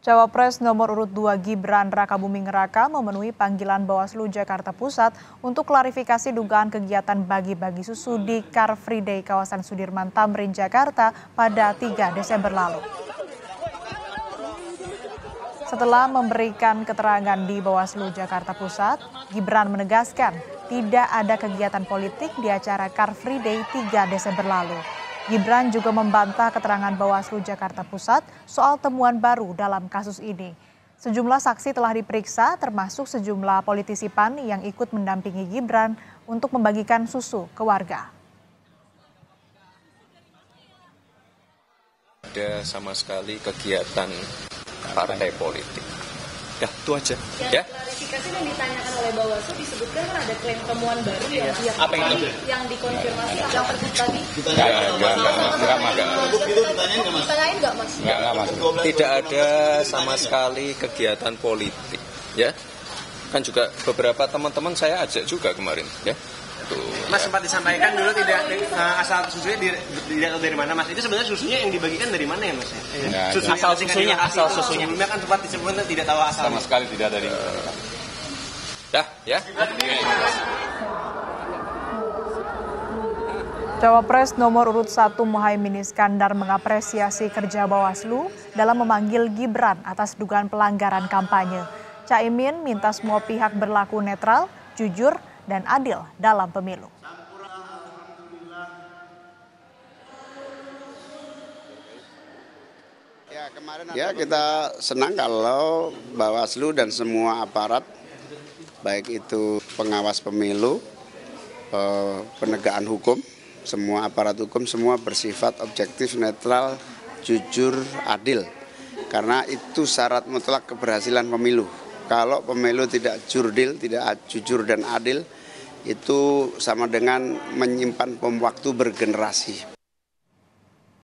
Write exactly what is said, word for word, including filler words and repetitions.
Cawapres nomor urut dua Gibran Rakabuming Raka memenuhi panggilan Bawaslu Jakarta Pusat untuk klarifikasi dugaan kegiatan bagi-bagi susu di Car Free Day kawasan Sudirman Tamrin, Jakarta pada tiga Desember lalu. Setelah memberikan keterangan di Bawaslu Jakarta Pusat, Gibran menegaskan tidak ada kegiatan politik di acara Car Free Day tiga Desember lalu. Gibran juga membantah keterangan Bawaslu Jakarta Pusat soal temuan baru dalam kasus ini. Sejumlah saksi telah diperiksa, termasuk sejumlah politisi P A N yang ikut mendampingi Gibran untuk membagikan susu ke warga. Ada sama sekali kegiatan partai politik. Ya, itu aja. Ya. Klarifikasi yang ditanyakan oleh Bawaslu disebutkan kan ada klaim temuan baru yang yang, Apa yang, yang dikonfirmasi yang terbit tadi. Enggak, enggak, enggak, enggak, enggak. Ditanyain nggak, Mas? Enggak, enggak, Mas. Tidak ada sama sekali kegiatan politik, ya. Kan juga beberapa teman-teman saya ajak juga kemarin, ya. Tuh, Mas ya. sempat disampaikan dulu tidak uh, asal susunya tidak tahu dari mana, Mas. Itu sebenarnya susunya yang dibagikan dari mana ya, Mas? Ya, Susu asal susunya, asal susunya. Sebelumnya kan sempat disebutkan tidak tahu asal. Sama sekali tidak dari. Dah, ya. Cawapres nomor urut satu Muhaimin Iskandar mengapresiasi kerja Bawaslu dalam memanggil Gibran atas dugaan pelanggaran kampanye. Caimin minta semua pihak berlaku netral, jujur, dan adil dalam pemilu. Ya, kita senang kalau Bawaslu dan semua aparat, baik itu pengawas pemilu, penegakan hukum, semua aparat hukum, semua bersifat objektif, netral, jujur, adil. Karena itu syarat mutlak keberhasilan pemilu. Kalau pemilu tidak jurdil, tidak jujur dan adil, itu sama dengan menyimpan bom waktu bergenerasi.